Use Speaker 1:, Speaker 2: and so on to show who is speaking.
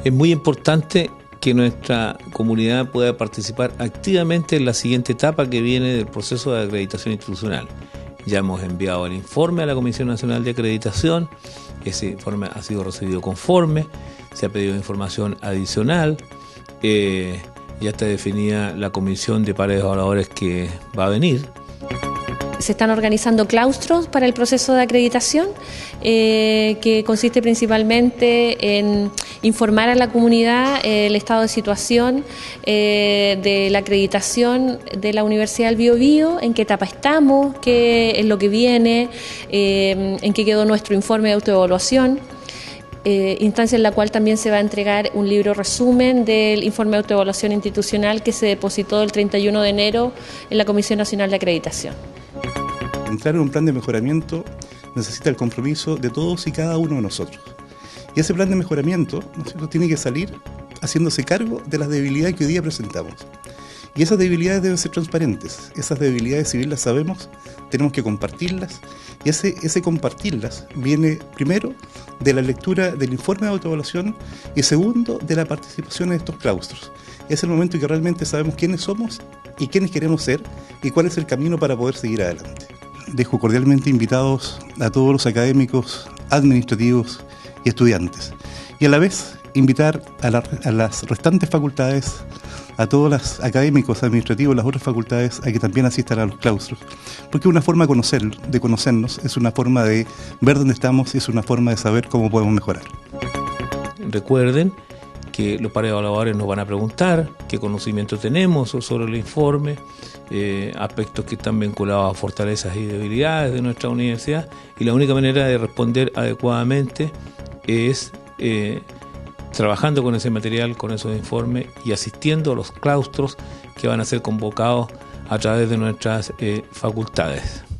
Speaker 1: Es muy importante que nuestra comunidad pueda participar activamente en la siguiente etapa que viene del proceso de acreditación institucional. Ya hemos enviado el informe a la Comisión Nacional de Acreditación, ese informe ha sido recibido conforme, se ha pedido información adicional, ya está definida la comisión de pares evaluadores que va a venir.
Speaker 2: Se están organizando claustros para el proceso de acreditación, que consiste principalmente en informar a la comunidad el estado de situación de la acreditación de la Universidad del Biobío, en qué etapa estamos, qué es lo que viene, en qué quedó nuestro informe de autoevaluación. Instancia en la cual también se va a entregar un libro resumen del informe de autoevaluación institucional que se depositó el 31 de enero en la Comisión Nacional de Acreditación.
Speaker 3: Entrar en un plan de mejoramiento necesita el compromiso de todos y cada uno de nosotros. Y ese plan de mejoramiento, ¿no es cierto?, tiene que salir haciéndose cargo de las debilidades que hoy día presentamos. Y esas debilidades deben ser transparentes. Esas debilidades, si bien las sabemos, tenemos que compartirlas. Y ese compartirlas viene primero de la lectura del informe de autoevaluación y segundo de la participación en estos claustros. Es el momento en que realmente sabemos quiénes somos y quiénes queremos ser y cuál es el camino para poder seguir adelante. Dejo cordialmente invitados a todos los académicos, administrativos y estudiantes. Y a la vez invitar a las restantes facultades, a todos los académicos, administrativos, las otras facultades, a que también asistan a los claustros. Porque es una forma de conocernos, es una forma de ver dónde estamos y es una forma de saber cómo podemos mejorar.
Speaker 1: Recuerden que los pares evaluadores nos van a preguntar qué conocimiento tenemos sobre el informe, aspectos que están vinculados a fortalezas y debilidades de nuestra universidad, y la única manera de responder adecuadamente es trabajando con ese material, con esos informes y asistiendo a los claustros que van a ser convocados a través de nuestras facultades.